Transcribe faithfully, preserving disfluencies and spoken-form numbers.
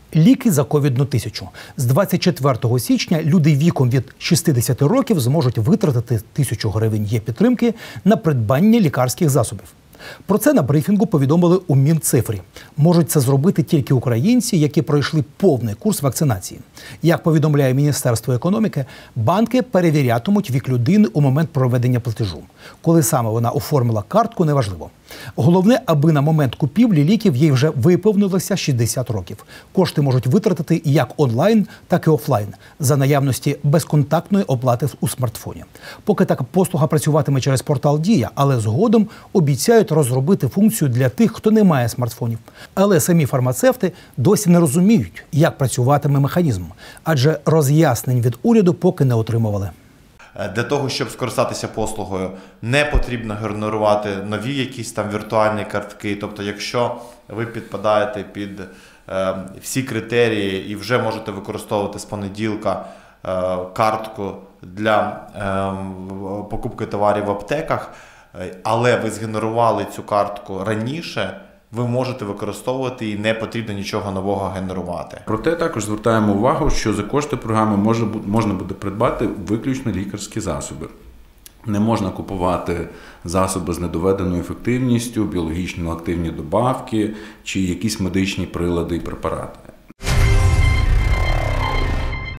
Ліки за ковід тисячу. З двадцять четвертого січня люди віком від шістдесяти років зможуть витратити тисячу гривень є-підтримки на придбання лікарських засобів. Про це на брифінгу повідомили у Мінцифрі. Можуть це зробити тільки українці, які пройшли повний курс вакцинації. Як повідомляє Міністерство економіки, банки перевірятимуть вік людини у момент проведення платежу. Коли саме вона оформила картку, неважливо. Головне, аби на момент купівлі ліків їй вже виповнилося шістдесят років. Кошти можуть витратити як онлайн, так і офлайн, за наявності безконтактної оплати у смартфоні. Поки така послуга працюватиме через портал «Дія», але згодом обіцяють розробити функцію для тих, хто не має смартфонів. Але самі фармацевти досі не розуміють, як працюватиме механізм, адже роз'яснень від уряду поки не отримували. Для того, щоб скористатися послугою, не потрібно генерувати нові якісь там віртуальні картки. Тобто, якщо ви підпадаєте під е, всі критерії і вже можете використовувати з понеділка е, картку для е, покупки товарів в аптеках, е, але ви згенерували цю картку раніше, ви можете використовувати і не потрібно нічого нового генерувати. Проте також звертаємо увагу, що за кошти програми може, можна буде придбати виключно лікарські засоби. Не можна купувати засоби з недоведеною ефективністю, біологічно активні добавки чи якісь медичні прилади і препарати.